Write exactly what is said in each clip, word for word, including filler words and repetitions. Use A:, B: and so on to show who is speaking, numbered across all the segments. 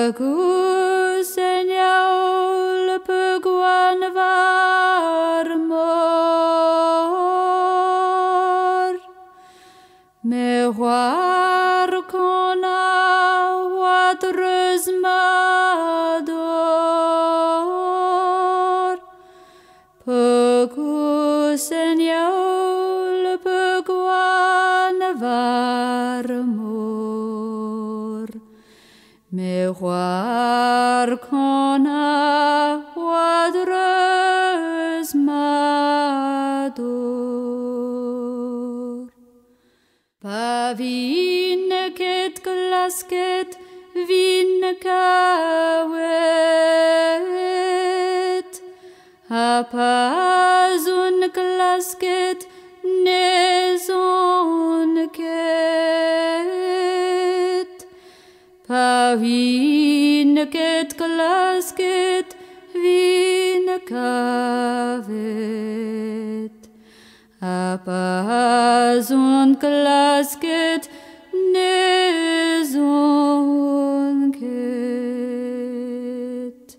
A: Bagus senyal peguan varmor Miroir kona watreuse mador Bagus senyal peguan varmor Miroir kona watreuse mador Pa vine ket glasket vine kawet A pas un glasket nezon ket Pa vine ket glasket vine kavet A pas un glasket nezon ket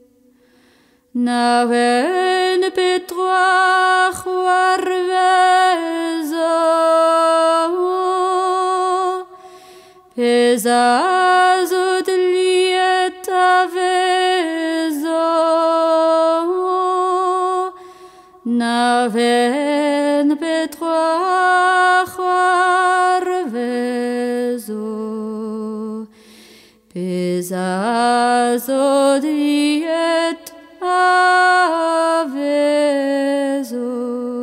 A: Naven petroach warvezo Pesazot liet avezo Naven petroach warvezo Pesazot liet avezo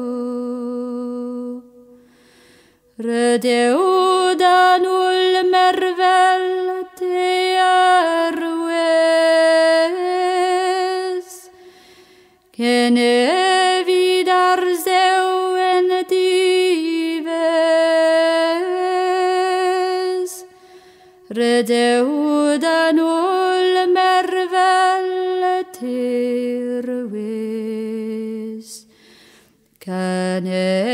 A: Redeudanul mervel te arwes Kene vidar zeuen dives Redeudanul mervel te arwes Kene